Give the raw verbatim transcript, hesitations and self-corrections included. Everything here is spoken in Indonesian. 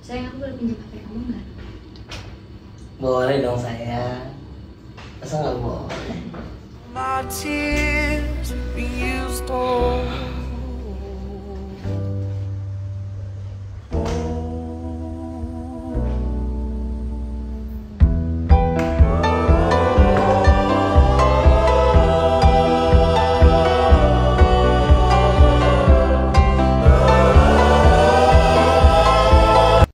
Sayang, aku boleh pinjam H P kamu nggak? Boleh dong sayang. Masa nggak boleh?